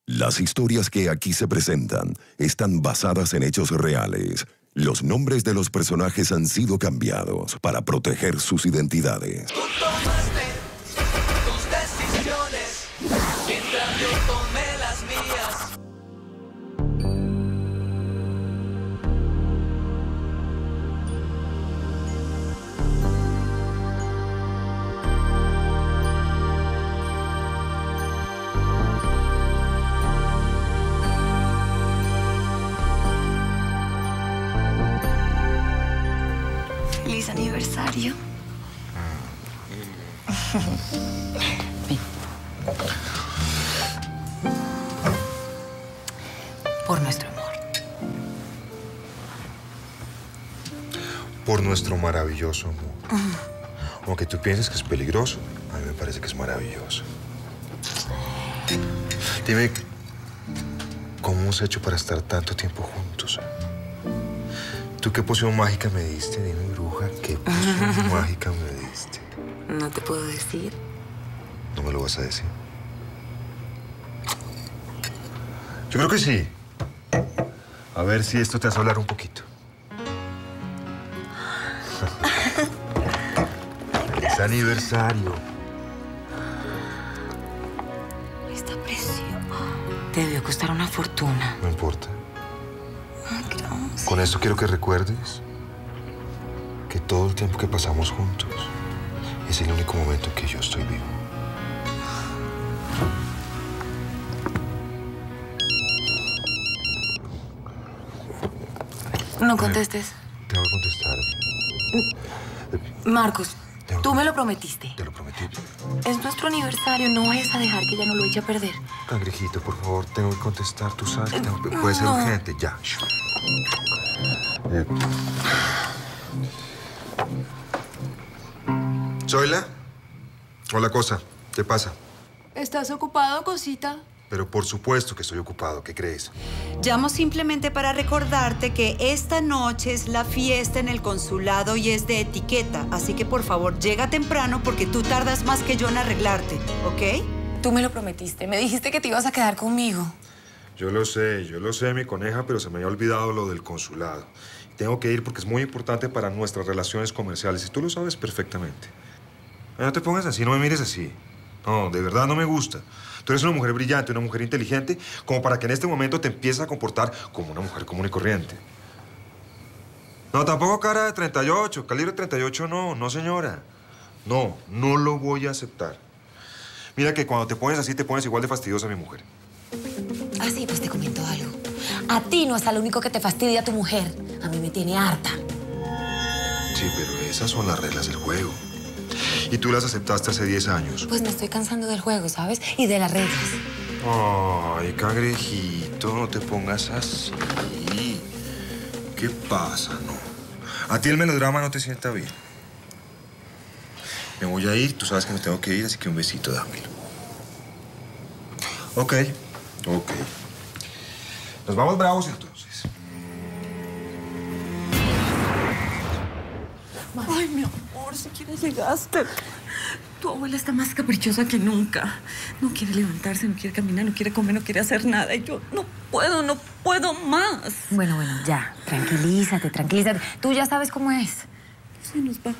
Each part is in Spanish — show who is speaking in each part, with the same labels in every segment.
Speaker 1: Las historias que aquí se presentan están basadas en hechos reales. Los nombres de los personajes han sido cambiados para proteger sus identidades.
Speaker 2: Tú tomaste tus decisiones mientras yo tomé las mías.
Speaker 3: ¡Feliz aniversario! Ven. Por nuestro amor.
Speaker 4: Por nuestro maravilloso amor. Aunque tú pienses que es peligroso, a mí me parece que es maravilloso. Dime, ¿cómo hemos hecho para estar tanto tiempo juntos? ¿Tú qué poción mágica me diste? Dime, bruja, ¿qué poción mágica me diste?
Speaker 3: No te puedo decir.
Speaker 4: ¿No me lo vas a decir? Yo creo que sí. A ver si esto te hace hablar un poquito. ¡Feliz aniversario!
Speaker 3: Está precioso. Te debió costar una fortuna.
Speaker 4: No importa.
Speaker 3: Gracias.
Speaker 4: Con esto quiero que recuerdes que todo el tiempo que pasamos juntos es el único momento en que yo estoy vivo.
Speaker 3: No contestes.
Speaker 4: Tengo que contestar.
Speaker 3: Marcos, tú me lo prometiste.
Speaker 4: Te lo prometí.
Speaker 3: Es nuestro aniversario, no vayas a dejar que ella no lo eche a perder.
Speaker 4: Cangrejito, por favor, tengo que contestar. Tú sabes que puede ser
Speaker 3: no.
Speaker 4: urgente. Ya. ¿Zoila? Hola, cosa. ¿Qué pasa?
Speaker 5: ¿Estás ocupado, cosita?
Speaker 4: Pero por supuesto que estoy ocupado. ¿Qué crees?
Speaker 6: Llamo simplemente para recordarte que esta noche es la fiesta en el consulado y es de etiqueta. Así que, por favor, llega temprano porque tú tardas más que yo en arreglarte, ¿ok?
Speaker 3: Tú me lo prometiste. Me dijiste que te ibas a quedar conmigo.
Speaker 4: Yo lo sé, mi coneja, pero se me había olvidado lo del consulado. Tengo que ir porque es muy importante para nuestras relaciones comerciales y tú lo sabes perfectamente. No te pongas así, no me mires así. No, de verdad no me gusta. Tú eres una mujer brillante, una mujer inteligente, como para que en este momento te empieces a comportar como una mujer común y corriente. No, tampoco cara de 38, calibre 38 no señora. No lo voy a aceptar. Mira que cuando te pones así, te pones igual de fastidiosa a mi mujer.
Speaker 3: Ah, sí, pues te comento algo. A ti no es lo único que te fastidia a tu mujer. A mí me tiene harta.
Speaker 4: Sí, pero esas son las reglas del juego. Y tú las aceptaste hace 10 años.
Speaker 3: Pues me estoy cansando del juego, ¿sabes? Y de las reglas.
Speaker 4: Ay, cangrejito, no te pongas así. ¿Qué pasa, no? A ti el melodrama no te sienta bien. Me voy a ir, tú sabes que me tengo que ir, así que un besito, dámelo. Ok. Nos vamos bravos entonces.
Speaker 5: Ay, mi amor, si quieres llegaste. Tu abuela está más caprichosa que nunca. No quiere levantarse, no quiere caminar, no quiere comer, no quiere hacer nada. Y yo no puedo más.
Speaker 3: Bueno, ya. Tranquilízate. Tú ya sabes cómo es.
Speaker 5: Se nos va.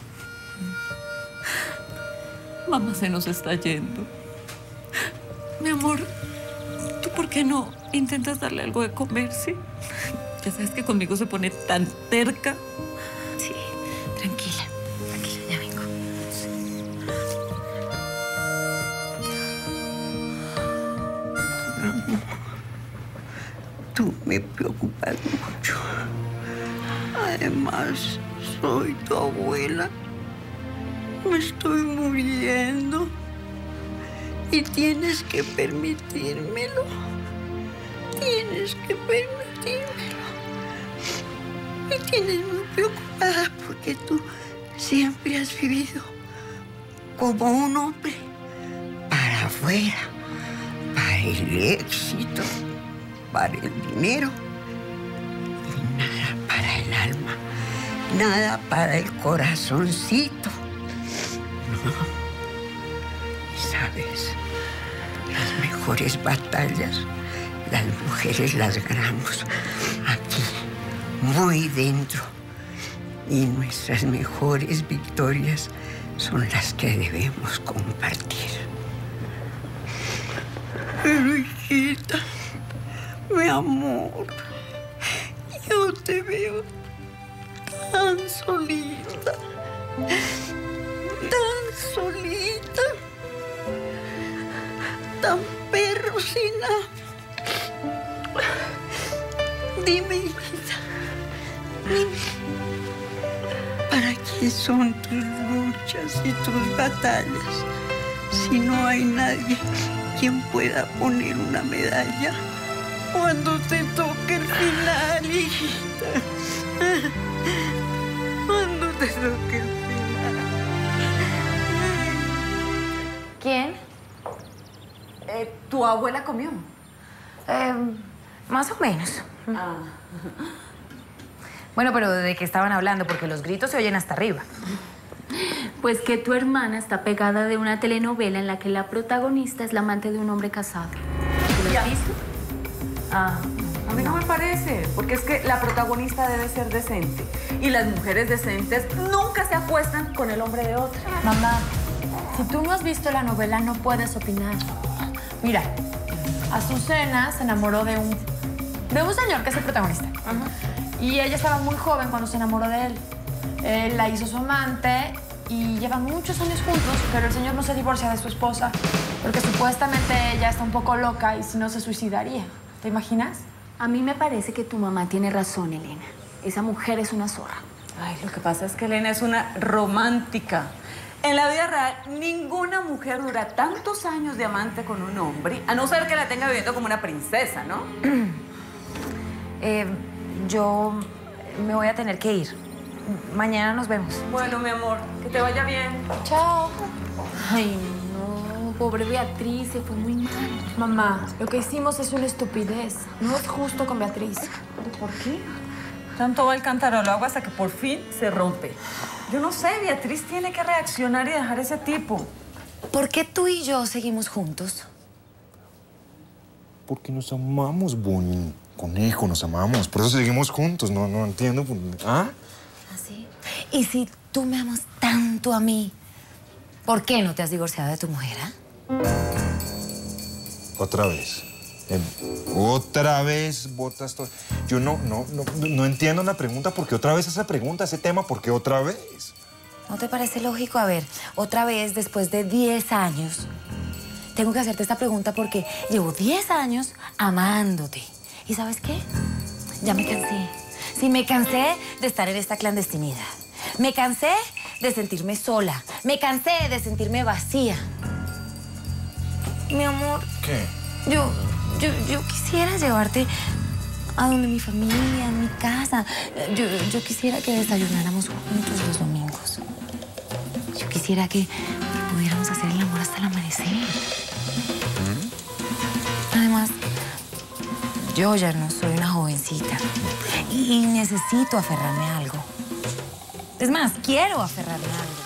Speaker 5: Mamá se nos está yendo. Mi amor, ¿tú por qué no intentas darle algo de comer, sí? Ya sabes que conmigo se pone tan terca.
Speaker 3: Sí, tranquila, ya vengo.
Speaker 7: Ramón, tú me preocupas mucho. Además, soy tu abuela. Me estoy muriendo. Y tienes que permitírmelo. Me tienes muy preocupada porque tú siempre has vivido como un hombre para afuera, para el éxito, para el dinero. Y nada para el alma, nada para el corazoncito. No. Y sabes, las mejores batallas las mujeres las ganamos aquí, muy dentro. Y nuestras mejores victorias son las que debemos compartir. Pero, hijita, mi amor, yo te veo tan solita, tan perro sin nada. Dime, hijita, dime, ¿para qué son tus luchas y tus batallas si no hay nadie quien pueda poner una medalla cuando te toque el final, hijita? Cuando te toque el final.
Speaker 3: ¿Quién?
Speaker 5: Tu abuela comió.
Speaker 3: Más o menos. Bueno, pero ¿de qué estaban hablando? Porque los gritos se oyen hasta arriba.
Speaker 8: Pues que tu hermana está pegada de una telenovela en la que la protagonista es la amante de un hombre casado. ¿Lo has visto?
Speaker 5: A mí no me parece, porque es que la protagonista debe ser decente. Y las mujeres decentes nunca se acuestan con el hombre de otra.
Speaker 8: Mamá, si tú no has visto la novela, no puedes opinar. Mira, Azucena se enamoró de un señor que es el protagonista. Y ella estaba muy joven cuando se enamoró de él. Él la hizo su amante y llevan muchos años juntos, pero el señor no se divorcia de su esposa porque supuestamente ella está un poco loca y si no se suicidaría. ¿Te imaginas? A mí me parece que tu mamá tiene razón, Elena. Esa mujer es una zorra.
Speaker 5: Ay, lo que pasa es que Elena es una romántica. En la vida real, ninguna mujer dura tantos años de amante con un hombre, a no ser que la tenga viviendo como una princesa, ¿no?
Speaker 3: Yo me voy a tener que ir. Mañana nos vemos.
Speaker 5: Bueno, mi amor, que te vaya bien.
Speaker 8: Chao.
Speaker 3: Ay, no.
Speaker 8: Pobre Beatriz, se fue muy mal. Mamá, lo que hicimos es una estupidez. No es justo con Beatriz.
Speaker 5: ¿Por qué? Tanto va el cántaro al agua hasta que por fin se rompe. Yo no sé, Beatriz tiene que reaccionar y dejar ese tipo.
Speaker 3: ¿Por qué tú y yo seguimos juntos?
Speaker 4: Porque nos amamos, Bonnie. Conejo, nos amamos. Por eso seguimos juntos. No entiendo. ¿Ah?
Speaker 3: ¿Así? Y si tú me amas tanto a mí, ¿por qué no te has divorciado de tu mujer,
Speaker 4: Otra vez. Otra vez botas todo. Yo no entiendo la pregunta. ¿Por qué otra vez esa pregunta, ese tema? ¿Por qué otra vez?
Speaker 3: ¿No te parece lógico? A ver, otra vez, después de 10 años, tengo que hacerte esta pregunta porque llevo 10 años amándote. ¿Y sabes qué? Ya me cansé. Sí, me cansé de estar en esta clandestinidad. Me cansé de sentirme sola. Me cansé de sentirme vacía. Mi amor.
Speaker 4: ¿Qué?
Speaker 3: Yo quisiera llevarte a donde mi familia, a mi casa. Yo quisiera que desayunáramos juntos los domingos. Yo quisiera que pudiéramos hacer el amor hasta el amanecer. Además, yo ya no soy una jovencita y necesito aferrarme a algo. Es más, quiero aferrarme a algo.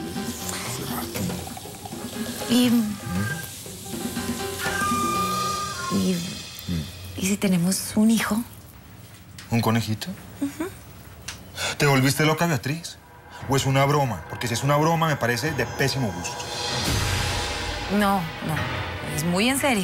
Speaker 3: ¿Y si tenemos un hijo?
Speaker 4: ¿Un conejito? ¿Te volviste loca, Beatriz? ¿O es una broma? Porque si es una broma, me parece de pésimo gusto.
Speaker 3: No. Es muy en serio.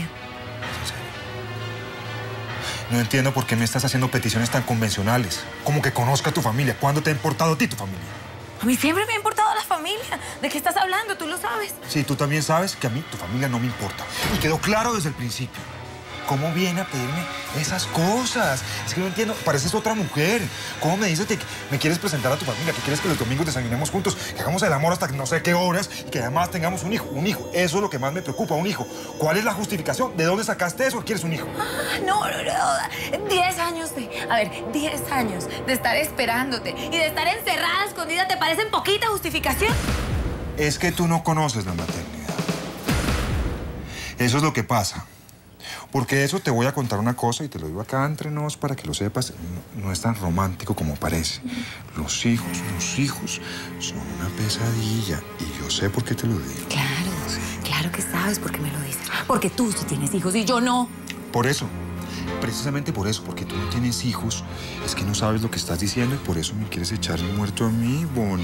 Speaker 4: No entiendo por qué me estás haciendo peticiones tan convencionales. Como que conozca a tu familia. ¿Cuándo te ha importado a ti tu familia?
Speaker 3: A mí siempre me ha importado la familia. ¿De qué estás hablando? Tú lo sabes.
Speaker 4: Sí, tú también sabes que a mí tu familia no me importa. Y quedó claro desde el principio. ¿Cómo viene a pedirme esas cosas? Es que no entiendo. Pareces otra mujer. ¿Cómo me dices que me quieres presentar a tu familia? ¿Que quieres que los domingos desayunemos juntos? Que hagamos el amor hasta no sé qué horas y que además tengamos un hijo. Un hijo. Eso es lo que más me preocupa, un hijo. ¿Cuál es la justificación? ¿De dónde sacaste eso? ¿Quieres un hijo?
Speaker 3: No. 10 años de... A ver, 10 años de estar esperándote y de estar encerrada, escondida, ¿te parecen poquita justificación?
Speaker 4: Es que tú no conoces la maternidad. Eso es lo que pasa. Porque eso te voy a contar una cosa y te lo digo acá entre nos para que lo sepas. No es tan romántico como parece. Los hijos son una pesadilla. Y yo sé por qué te lo digo.
Speaker 3: Claro que sabes por qué me lo dices. Porque tú sí tienes hijos y yo no.
Speaker 4: Por eso. precisamente por eso, porque tú no tienes hijos, es que no sabes lo que estás diciendo y por eso me quieres echar el muerto a mí, Bonnie.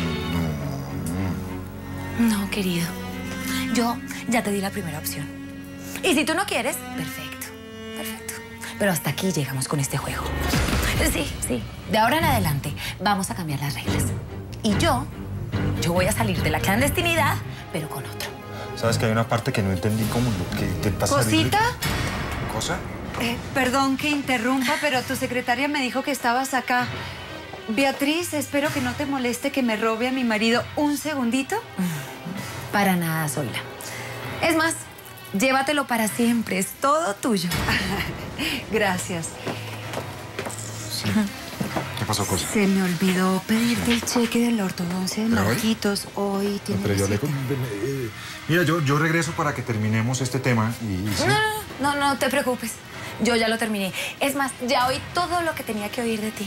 Speaker 4: No.
Speaker 3: No, querido. Yo ya te di la primera opción. Y si tú no quieres, perfecto. Perfecto. Pero hasta aquí llegamos con este juego. Sí. De ahora en adelante vamos a cambiar las reglas. Y yo voy a salir de la clandestinidad, pero con otro.
Speaker 4: ¿Sabes que hay una parte que no entendí como lo que te pasa?
Speaker 6: ¿Cosita?
Speaker 4: ¿Cosa?
Speaker 6: Perdón que interrumpa, pero tu secretaria me dijo que estabas acá. Beatriz, espero que no te moleste que me robe a mi marido un segundito.
Speaker 3: Para nada, Zoila. Es más, llévatelo para siempre. Es todo tuyo.
Speaker 6: Gracias.
Speaker 4: Sí. ¿Qué pasó, Cosa?
Speaker 6: Se me olvidó pedirte el cheque de la ortodoncia de Marquitos. Hoy tiene
Speaker 4: Pero yo
Speaker 6: visita.
Speaker 4: Mira, yo regreso para que terminemos este tema y sí.
Speaker 3: No te preocupes. Yo ya lo terminé. Es más, ya oí todo lo que tenía que oír de ti.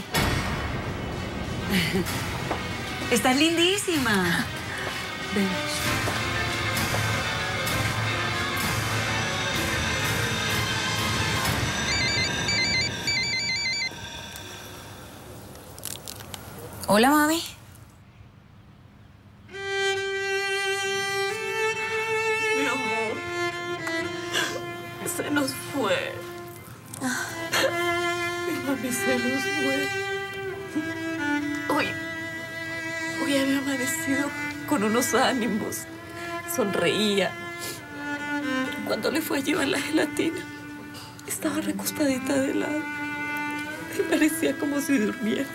Speaker 6: Estás lindísima. Ven.
Speaker 3: Hola, mami.
Speaker 5: Mi amor, se nos fue. Mi mami se nos fue. Hoy había amanecido con unos ánimos. Sonreía. Cuando le fue a llevar la gelatina, estaba recostadita de lado. Y parecía como si durmiera.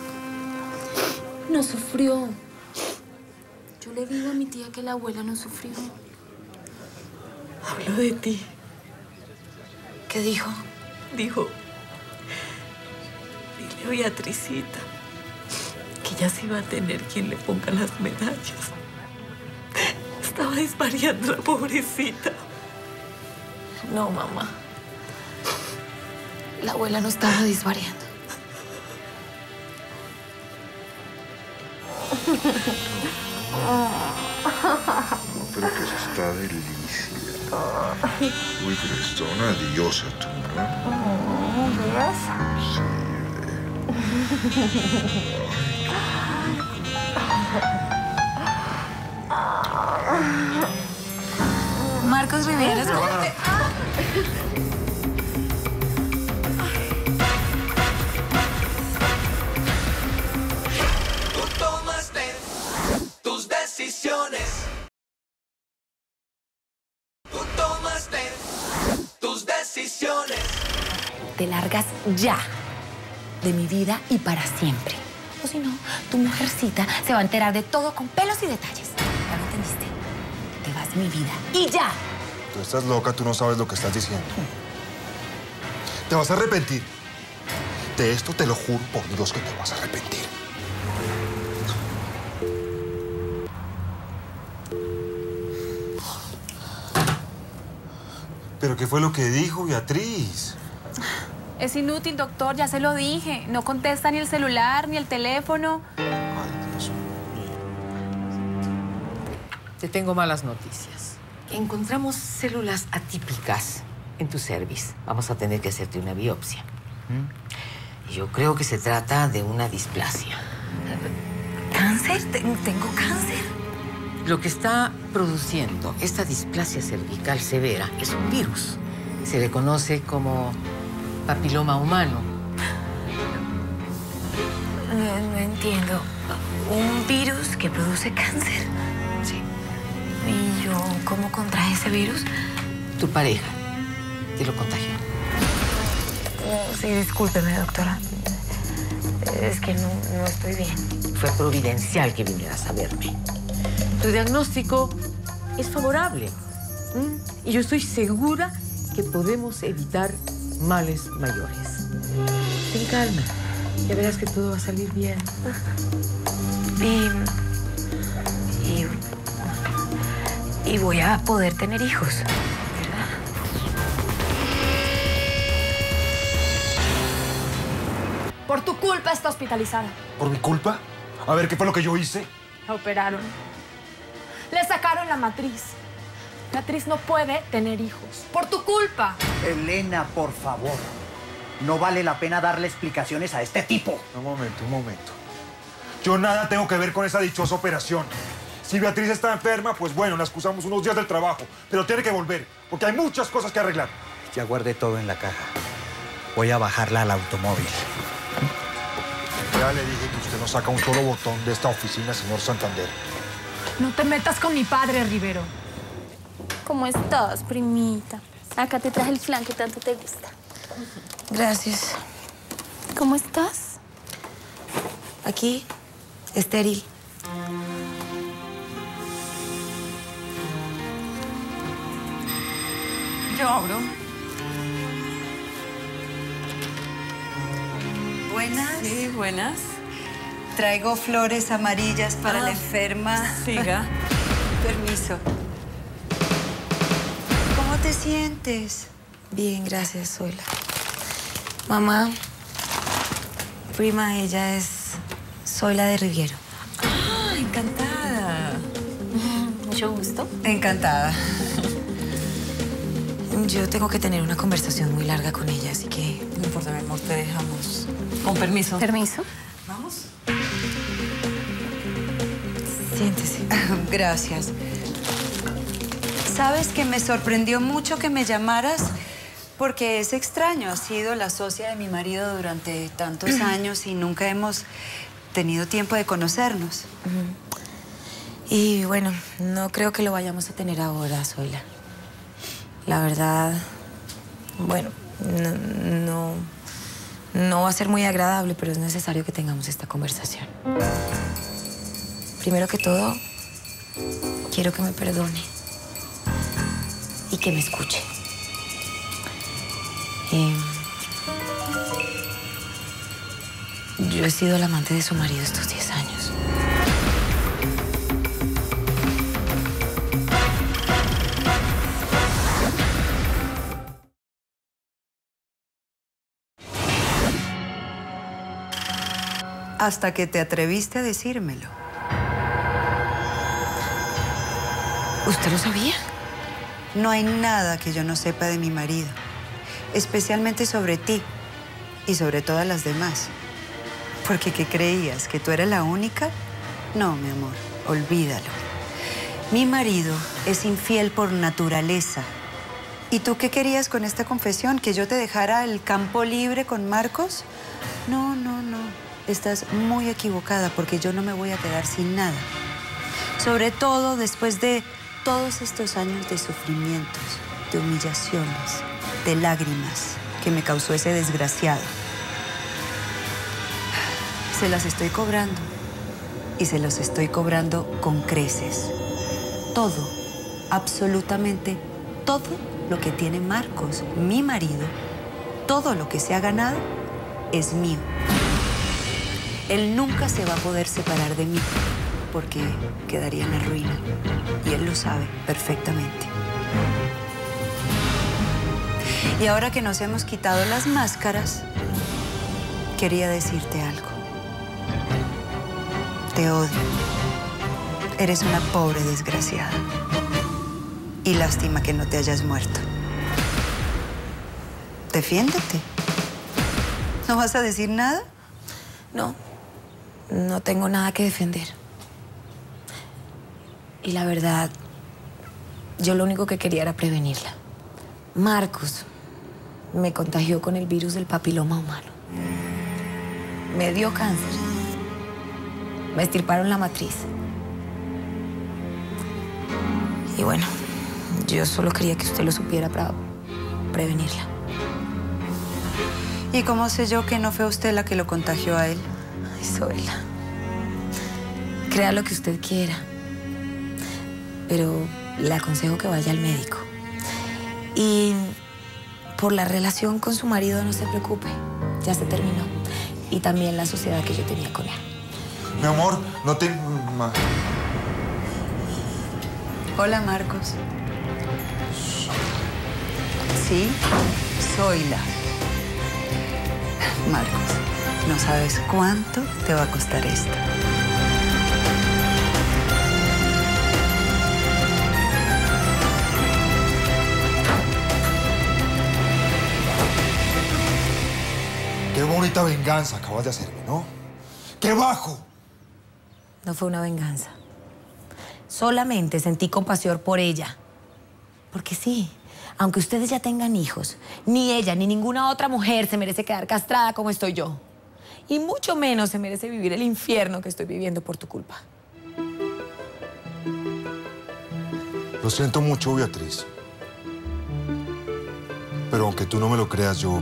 Speaker 8: No sufrió. Yo le digo a mi tía que la abuela no sufrió.
Speaker 5: Habló de ti.
Speaker 3: ¿Qué dijo?
Speaker 5: Dijo, dile a Beatricita que ya se iba a tener quien le ponga las medallas. Estaba desvariando la pobrecita.
Speaker 8: No, mamá. La abuela no estaba desvariando.
Speaker 4: Pero que eso está delicia. Uy, pero es toda una diosa tú, ¿no? Sí,
Speaker 3: Marcos Rivera.
Speaker 2: Tú tomaste tus decisiones. Tú tomaste tus decisiones.
Speaker 3: Te largas ya de mi vida y para siempre. O si no, tu mujercita se va a enterar de todo con pelos y detalles. ¿Ya lo entendiste? Te vas de mi vida y ya.
Speaker 4: Tú estás loca, tú no sabes lo que estás diciendo. Te vas a arrepentir. De esto te lo juro por Dios que te vas a arrepentir. ¿Pero qué fue lo que dijo Beatriz?
Speaker 8: Es inútil, doctor, ya se lo dije. No contesta ni el celular, ni el teléfono.
Speaker 4: Ay, Dios mío.
Speaker 9: Te tengo malas noticias. Encontramos células atípicas en tu cervix. Vamos a tener que hacerte una biopsia. Y yo creo que se trata de una displasia.
Speaker 3: ¿Cáncer? Tengo cáncer.
Speaker 9: Lo que está produciendo esta displasia cervical severa es un virus. Se le conoce como papiloma humano.
Speaker 3: No entiendo. ¿Un virus que produce cáncer?
Speaker 9: Sí.
Speaker 3: ¿Y yo cómo contraje ese virus?
Speaker 9: Tu pareja te lo contagió.
Speaker 3: Sí, discúlpeme, doctora. Es que no estoy bien.
Speaker 9: Fue providencial que vinieras a verme. Tu diagnóstico es favorable. Y yo estoy segura que podemos evitar males mayores. Ten calma. Ya verás que todo va a salir bien.
Speaker 3: Y voy a poder tener hijos, ¿verdad?
Speaker 8: Por tu culpa está hospitalizada.
Speaker 4: ¿Por mi culpa? A ver, ¿qué fue lo que yo hice?
Speaker 8: La operaron. Le sacaron la matriz. Beatriz no puede tener hijos. Por tu culpa.
Speaker 10: Elena, por favor. No vale la pena darle explicaciones a este tipo.
Speaker 4: Un momento. Yo nada tengo que ver con esa dichosa operación. Si Beatriz está enferma, pues bueno, la excusamos unos días del trabajo. Pero tiene que volver, porque hay muchas cosas que arreglar.
Speaker 10: Ya guardé todo en la caja. Voy a bajarla al automóvil.
Speaker 4: Ya le dije que usted no saca un solo botón de esta oficina, señor Santander.
Speaker 8: No te metas con mi padre, Rivero.
Speaker 11: ¿Cómo estás, primita? Acá te traje el flan que tanto te gusta.
Speaker 3: Gracias.
Speaker 11: ¿Cómo estás?
Speaker 3: Aquí, estéril.
Speaker 6: Yo abro. Buenas.
Speaker 5: Sí, buenas.
Speaker 6: Traigo flores amarillas para la enferma.
Speaker 5: Siga.
Speaker 6: Permiso. ¿Cómo te sientes?
Speaker 3: Bien, gracias, Zoila. Mamá, prima, ella es Zoila de Riviero.
Speaker 5: Ah, encantada.
Speaker 11: Mucho gusto.
Speaker 6: Encantada.
Speaker 3: Yo tengo que tener una conversación muy larga con ella, así que...
Speaker 5: No importa, mi amor, te dejamos. Con permiso.
Speaker 11: Permiso.
Speaker 5: ¿Vamos?
Speaker 3: Siéntese.
Speaker 6: Gracias. ¿Sabes que me sorprendió mucho que me llamaras? Porque es extraño. Has sido la socia de mi marido durante tantos años y nunca hemos tenido tiempo de conocernos.
Speaker 3: Y bueno, no creo que lo vayamos a tener ahora, Zoila. La verdad, bueno, no va a ser muy agradable, pero es necesario que tengamos esta conversación. Primero que todo, quiero que me perdone y que me escuche. Yo he sido la amante de su marido estos 10 años.
Speaker 6: Hasta que te atreviste a decírmelo.
Speaker 3: ¿Usted lo sabía?
Speaker 6: No hay nada que yo no sepa de mi marido, especialmente sobre ti y sobre todas las demás. Porque ¿qué creías? ¿Que tú eras la única? No, mi amor, olvídalo. Mi marido es infiel por naturaleza. ¿Y tú qué querías con esta confesión? ¿Que yo te dejara el campo libre con Marcos? No. Estás muy equivocada porque yo no me voy a quedar sin nada. Sobre todo después de todos estos años de sufrimientos, de humillaciones, de lágrimas que me causó ese desgraciado. Se las estoy cobrando y se los estoy cobrando con creces. Todo, absolutamente todo lo que tiene Marcos, mi marido, todo lo que se ha ganado es mío. Él nunca se va a poder separar de mí porque quedaría en la ruina y él lo sabe perfectamente. Y ahora que nos hemos quitado las máscaras, quería decirte algo. Te odio. Eres una pobre desgraciada. Y lástima que no te hayas muerto. Defiéndete. ¿No vas a decir nada?
Speaker 3: No tengo nada que defender. Y la verdad, yo lo único que quería era prevenirla. Marcos me contagió con el virus del papiloma humano. Me dio cáncer. Me extirparon la matriz. Y bueno, yo solo quería que usted lo supiera para prevenirla.
Speaker 6: ¿Y cómo sé yo que no fue usted la que lo contagió a él?
Speaker 3: Ay, Zoila. Crea lo que usted quiera. Pero le aconsejo que vaya al médico. Y por la relación con su marido no se preocupe. Ya se terminó. Y también la sociedad que yo tenía con él.
Speaker 4: Mi amor, no te...
Speaker 6: Hola, Marcos. Sí, Zoila. Marcos, no sabes cuánto te va a costar esto.
Speaker 12: Qué bonita venganza acabas de hacerme, ¿no? ¡Qué bajo!
Speaker 3: No fue una venganza. Solamente sentí compasión por ella. Porque sí, aunque ustedes ya tengan hijos, ni ella ni ninguna otra mujer se merece quedar castrada como estoy yo. Y mucho menos se merece vivir el infierno que estoy viviendo por tu culpa.
Speaker 12: Lo siento mucho, Beatriz. Pero aunque tú no me lo creas, yo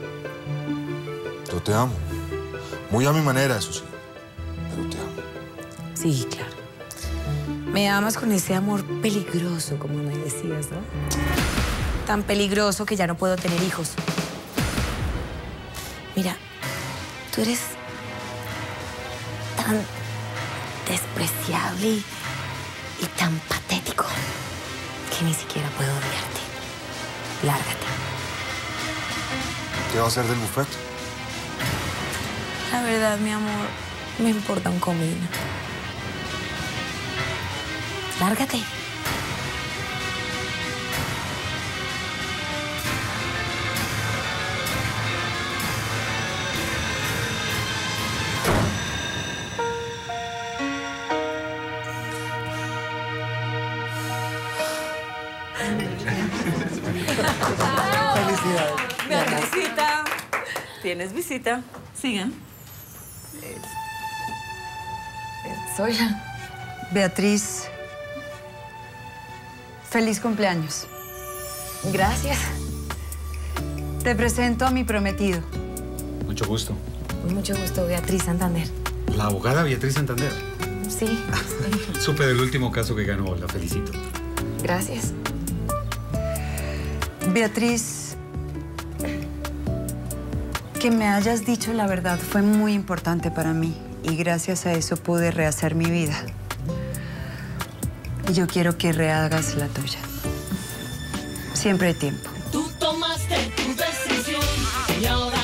Speaker 12: te amo. Muy a mi manera, eso sí. Pero te amo.
Speaker 3: Sí, claro. Me amas con ese amor peligroso, como me decías, ¿no? Tan peligroso que ya no puedo tener hijos. Mira, tú eres tan despreciable y tan patético que ni siquiera puedo odiarte. Lárgate.
Speaker 12: ¿Qué va a hacer del buffet?
Speaker 3: La verdad, mi amor, me importa un comino. Lárgate.
Speaker 6: Felicidades.
Speaker 5: Beatricita, tienes visita. Sigan.
Speaker 3: Soy yo.
Speaker 6: Beatriz, feliz cumpleaños.
Speaker 3: Gracias.
Speaker 6: Te presento a mi prometido.
Speaker 13: Mucho gusto.
Speaker 3: Mucho gusto, Beatriz Santander.
Speaker 13: La abogada Beatriz Santander.
Speaker 3: Sí.
Speaker 13: Supe del último caso que ganó, la felicito.
Speaker 3: Gracias.
Speaker 6: Beatriz, que me hayas dicho la verdad fue muy importante para mí y gracias a eso pude rehacer mi vida. Y yo quiero que rehagas la tuya. Siempre hay tiempo.
Speaker 2: Tú tomaste tu decisión y ahora